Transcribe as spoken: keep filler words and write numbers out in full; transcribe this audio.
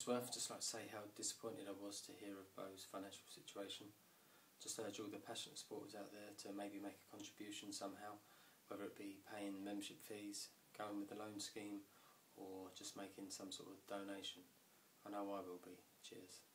It's worth just like to say how disappointed I was to hear of Bo's financial situation. Just urge all the passionate supporters out there to maybe make a contribution somehow, whether it be paying membership fees, going with the loan scheme, or just making some sort of donation. I know I will be. Cheers.